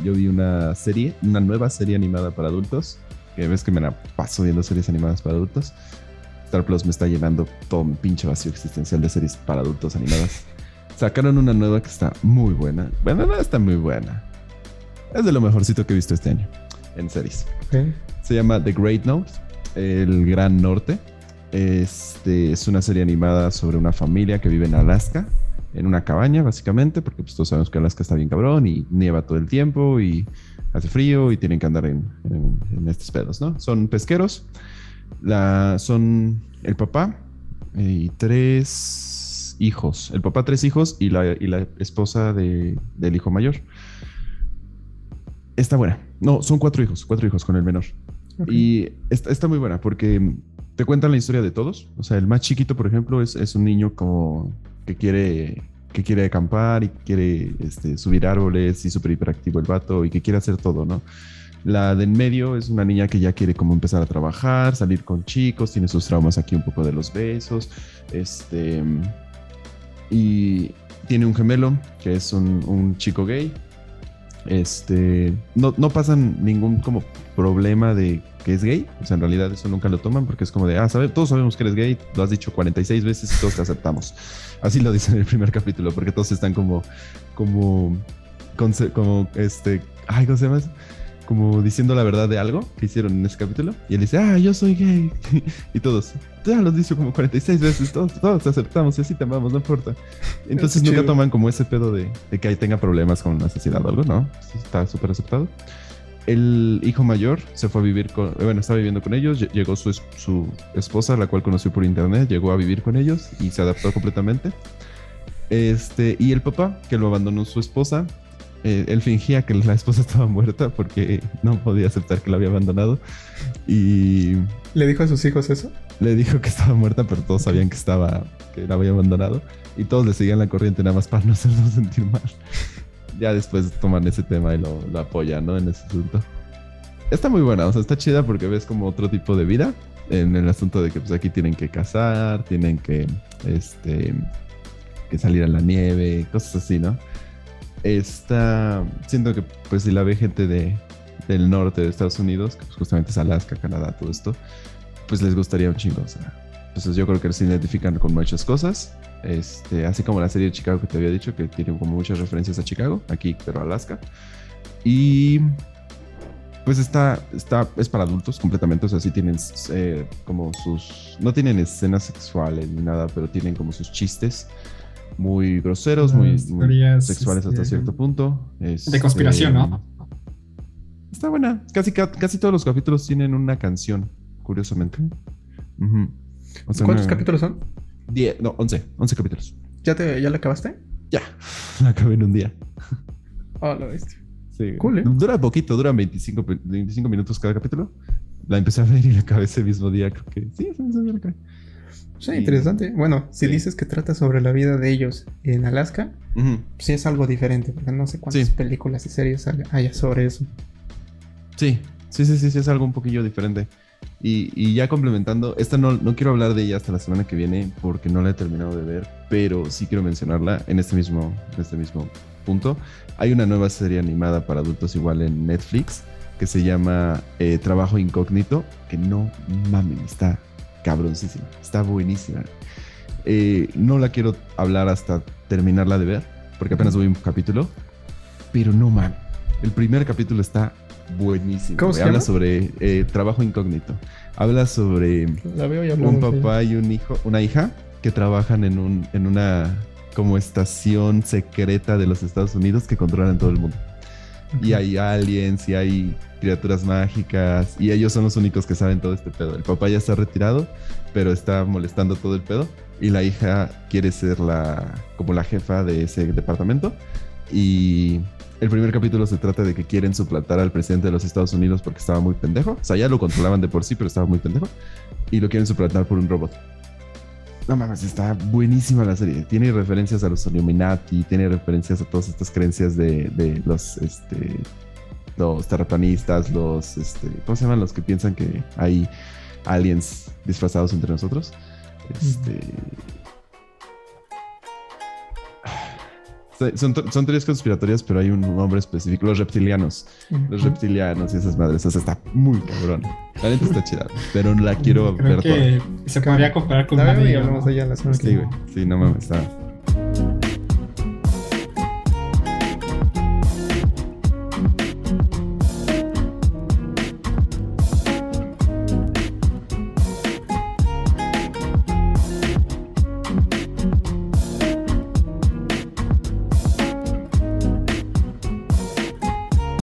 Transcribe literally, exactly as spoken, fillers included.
yo vi una serie, una nueva serie animada para adultos, que ves que me la paso viendo series animadas para adultos. Star Plus me está llenando todo mi pinche vacío existencial de series para adultos animadas. Sacaron una nueva que está muy buena. Bueno, no está muy buena. Es de lo mejorcito que he visto este año en series. Okay. Se llama The Great North, el Gran Norte. Este es una serie animada sobre una familia que vive en Alaska, en una cabaña básicamente, porque pues todos sabemos que Alaska está bien cabrón y nieva todo el tiempo y hace frío y tienen que andar en, en, en estos pedos, ¿no? Son pesqueros, la, son el papá y tres hijos, el papá tres hijos y la, y la esposa de, del hijo mayor. Está buena. No, son cuatro hijos, cuatro hijos con el menor. Okay. Y está, está muy buena porque te cuentan la historia de todos. O sea, el más chiquito, por ejemplo, es, es un niño como que quiere, que quiere acampar y quiere este, subir árboles y súper hiperactivo el vato y que quiere hacer todo, ¿no? La de en medio es una niña que ya quiere como empezar a trabajar, salir con chicos, tiene sus traumas aquí un poco de los besos, este, y tiene un gemelo que es un, un chico gay. Este, no, no pasan ningún como problema de que es gay, o sea, en realidad eso nunca lo toman porque es como de, ah, sabe, todos sabemos que eres gay, lo has dicho cuarenta y seis veces y todos te aceptamos. Así lo dicen en el primer capítulo, porque todos están como, como, como, este, ay, ¿cómo se llama eso? Como diciendo la verdad de algo que hicieron en ese capítulo. Y él dice, ah, yo soy gay. Y todos, ya lo has dicho como cuarenta y seis veces, todos, todos te aceptamos y así te amamos, no importa. Entonces nunca chido. Toman como ese pedo de, de que ahí tenga problemas con la sociedad o algo, ¿no? Está súper aceptado. El hijo mayor se fue a vivir con, bueno, estaba viviendo con ellos, llegó su, su esposa, la cual conoció por internet, llegó a vivir con ellos y se adaptó completamente. Este, y el papá, que lo abandonó su esposa, Eh, él fingía que la esposa estaba muerta porque no podía aceptar que la había abandonado y... ¿Le dijo a sus hijos eso? Le dijo que estaba muerta, pero todos sabían que estaba, que la había abandonado y todos le seguían la corriente nada más para no hacerlo sentir mal. Ya después toman ese tema y lo, lo apoyan, ¿no? En ese asunto. Está muy buena, o sea, está chida porque ves como otro tipo de vida en el asunto de que pues aquí tienen que cazar, tienen que, este, que salir a la nieve, cosas así, ¿no? Está, siento que pues si la ve gente de, del norte de Estados Unidos, que pues justamente es Alaska, Canadá, todo esto, pues les gustaría un chingo, o sea, entonces yo creo que se identifican con muchas cosas, este, así como la serie de Chicago que te había dicho, que tiene como muchas referencias a Chicago, aquí, pero Alaska, y pues está, está, es para adultos completamente, o sea, sí tienen eh, como sus, no tienen escenas sexuales ni nada, pero tienen como sus chistes muy groseros, muy, muy sexuales hasta este, cierto punto. Este, de conspiración, ¿no? Está buena. Casi, casi todos los capítulos tienen una canción, curiosamente. Uh-huh. O sea, ¿cuántos una... capítulos son? Diez, no, once. Once capítulos. ¿Ya, te, ¿Ya la acabaste? Ya. La acabé en un día. Oh, lo viste. Sí. Cool, ¿eh? Dura poquito, dura veinticinco, veinticinco minutos cada capítulo. La empecé a ver y la acabé ese mismo día. Creo que sí, ese mismo día la acabé. Sí, interesante. Bueno, si sí. dices que trata sobre la vida de ellos en Alaska, uh-huh. sí es algo diferente, porque no sé cuántas sí. películas y series haya sobre eso. Sí, sí, sí, sí, sí, es algo un poquillo diferente. Y, y ya complementando, esta no, no quiero hablar de ella hasta la semana que viene porque no la he terminado de ver, pero sí quiero mencionarla en este mismo, en este mismo punto. Hay una nueva serie animada para adultos igual en Netflix que se llama eh, Trabajo Incógnito, que no mames, está cabroncísima, está buenísima. Eh, no la quiero hablar hasta terminarla de ver, porque apenas voy un capítulo, pero no man, el primer capítulo está buenísimo. ¿Cómo se Habla llama? sobre eh, trabajo incógnito. Habla sobre la veo y un papá y un hijo, una hija que trabajan en un, en una como estación secreta de los Estados Unidos que controlan todo el mundo. Okay. Y hay aliens y hay criaturas mágicas y ellos son los únicos que saben todo este pedo. El papá ya está retirado, pero está molestando todo el pedo y la hija quiere ser la como la jefa de ese departamento. Y el primer capítulo se trata de que quieren suplantar al presidente de los Estados Unidos porque estaba muy pendejo. O sea, ya lo controlaban de por sí, pero estaba muy pendejo. Y lo quieren suplantar por un robot. No mames, está buenísima la serie. Tiene referencias a los Illuminati, tiene referencias a todas estas creencias de, de los, este, los terraplanistas, los, este, ¿cómo se llaman? Los que piensan que hay aliens disfrazados entre nosotros. Este... Son, son teorías conspiratorias, pero hay un nombre específico, los reptilianos. Uh-huh. Los reptilianos y esas madres. O sea, está muy cabrón. La neta está chida, pero la quiero Creo ver que toda. se podría comparar con la Marvel. y hablamos allá la semana Sí, güey. Sí, no mames, está...